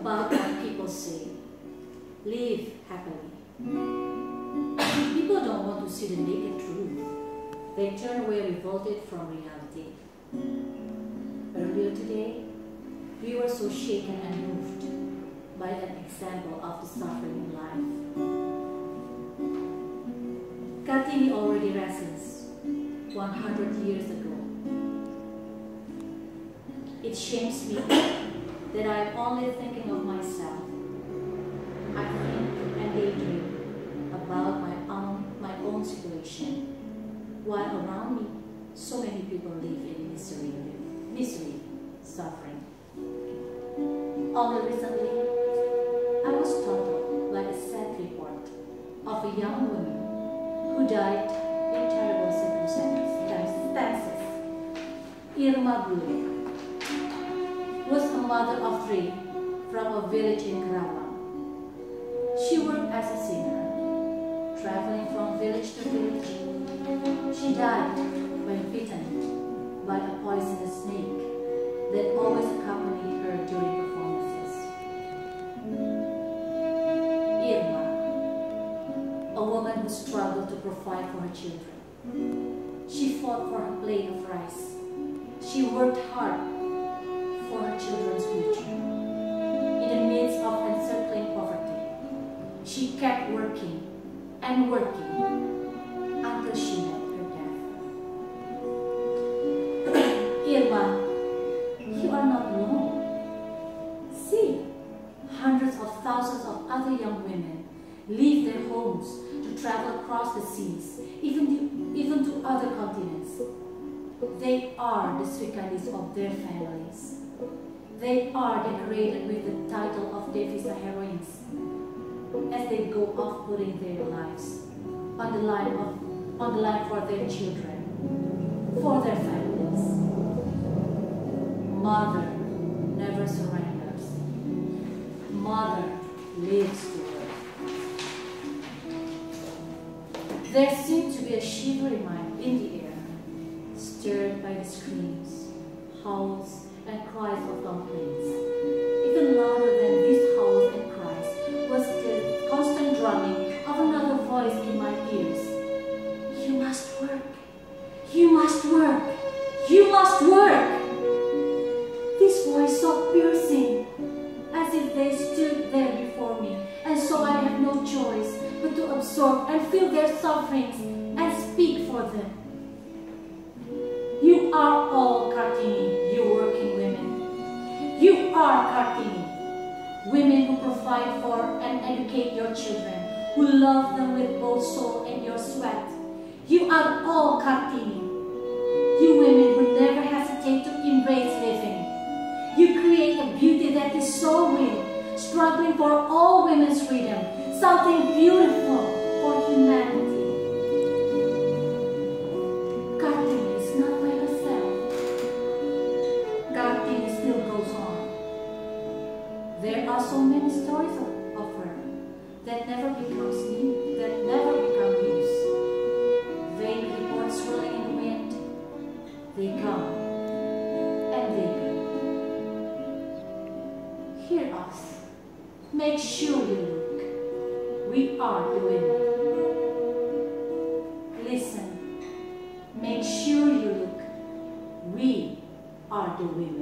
about what people say. Live happily. People don't want to see the naked truth. They turn away revolted from reality. Earlier today, we were so shaken and moved by an example of the suffering in life. Kartini already restless 100 years ago. It shames me that I am only thinking of myself. I think and daydream about my own situation, while around me so many people live in misery, suffering. Only recently, I was startled by a sad report of a young woman who died in terrible circumstances. Irma Bule was a mother of 3 from a village in Karawang. She worked as a singer, traveling from village to village. She died when bitten by a poisonous snake that always accompanied her during performances. Irma, a woman who struggled to provide for her children. She fought for her plate of rice. She worked hard for her children's future. In the midst of encircling poverty, she kept working and working until she met her death. Irma, you are not alone. See, hundreds of thousands of other young women leave their homes to travel across the seas, even to other continents. They are the Srikandis of their families. They are decorated with the title of Devisa heroines as they go off putting their lives on the line for their children, for their families. Mother never surrenders. Mother lives to work. There seemed to be a shivery mind in the air, stirred by the screams, howls, and cries of complaints. Even louder than these howls and cries was the constant drumming of another voice in my ears. You must work. You must work. You must work. This voice so piercing, as if they stood there before me, and so I had no choice but to absorb and feel their sufferings and speak for them. You are all Kartini, you working women. You are Kartini, women who provide for and educate your children, who love them with both soul and your sweat. You are all Kartini, you women who never hesitate to embrace living. You create a beauty that is so real, struggling for all women's freedom, something beautiful for humanity. Kartini is not by herself. Kartini still goes on. There are so many stories of her that never become news. Vain reports swirling in the wind. They come and they go. Hear us. Make sure you look. We are the women. Listen. Make sure you look. We are the women.